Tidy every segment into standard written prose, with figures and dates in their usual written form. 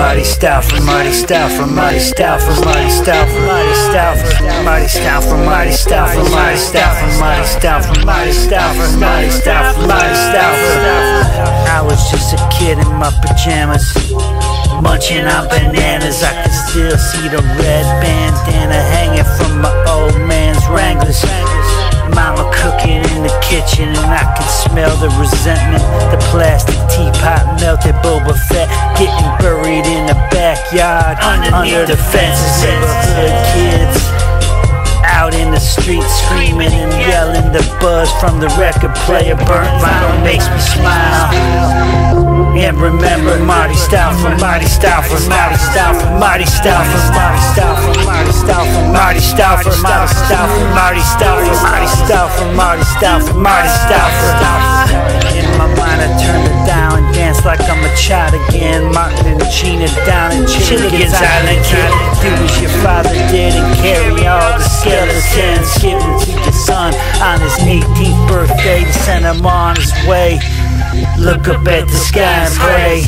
Marty Stouffer, Marty Stouffer, Marty Stouffer, Marty Stouffer, Marty Stouffer, Marty Stouffer, Marty Stouffer, Marty Stouffer, Marty Stouffer, Marty Stouffer, Marty Stouffer, Marty Stouffer. I was just a kid in my pajamas, munching on bananas. I can still see the red bandana hanging from my old man's Wranglers. Mama cooking in the kitchen and I can smell the resentment. The plastic teapot melted Boba Fett getting buried in the backyard under the fences. Neighborhood kids out in the streets screaming and yelling. The buzz from the record player burnt vinyl makes me smile. And remember Marty Stouffer, Marty Stouffer, Marty Stouffer, Marty Stouffer, Marty Stouffer, Marty Stouffer, Marty Stouffer, Marty Stouffer, Marty Stouffer, Marty Stouffer, Marty Stouffer, Marty Stouffer. In my mind I turned it down and danced like I'm a child again. Martin and Gina down in Chilligan's Island. Kid, do as your father did and carry all the skeletons. Give him to your son on his 18th birthday to send him on his way. Look up at the sky and pray.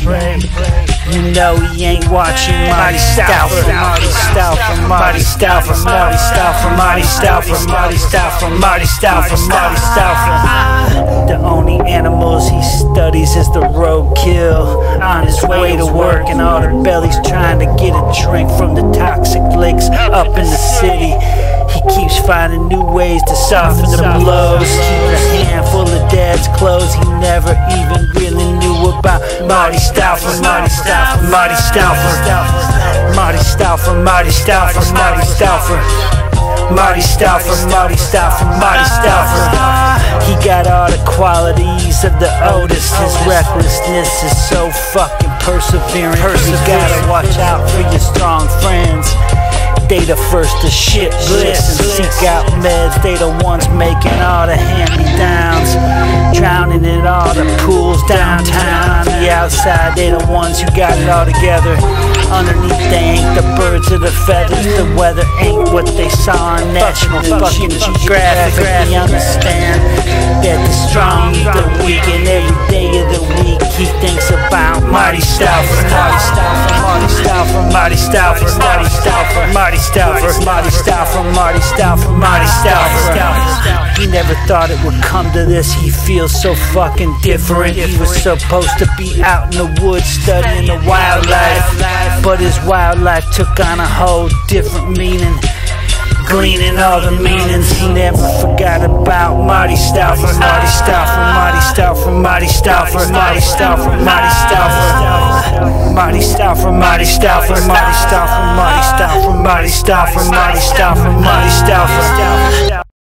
You know he ain't watching. Marty Stouffer, Marty Stouffer, Marty Stouffer, Marty Stouffer, Marty Stouffer, Marty Stouffer, Marty Stouffer, Marty Stouffer. The only animals he studies is the roadkill. On his way to work and all the bellies trying to get a drink from the toxic lakes up in the city. He keeps finding new ways to soften the blows. Keep a handful of dad's clothes he never even really knew about. Marty Stouffer, Marty Stouffer, Marty Stouffer, Marty Stouffer, Marty Stouffer, Marty Stouffer, Marty Stouffer, Marty Stouffer, Marty Stouffer. He got all the qualities of the oldest. His recklessness is so fucking perseverant. You gotta watch out for your strong friends. They the first to shit bliss and seek out meds. They the ones making all the hand-me-downs, drowning in all the pools downtown. On the outside, they the ones who got it all together. Underneath, they ain't the birds or the feathers. The weather ain't what they saw on National fucking Geographic. We understand that the strong eat the weak, and every day of the week he thinks about Marty Stouffer, Marty Stouffer, Marty Stouffer, Marty Stouffer, Marty Stouffer, Marty Stouffer, Marty Stouffer, Marty Stouffer, Marty Stouffer. He never thought it would come to this. He feels so fucking different. He was supposed to be out in the woods studying the wildlife, but his wildlife took on a whole different meaning. Gleaning all the meanings, he never forgot about Marty Stouffer, Marty Stouffer, Marty Stouffer, Marty Stouffer, Marty Stouffer, Marty Stouffer, Marty Stouffer, Marty Stouffer, Marty Stouffer, Marty Stouffer, Marty Stouffer, Marty Stouffer, Marty Stouffer.